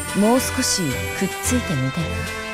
もう少しくっついてみたいか。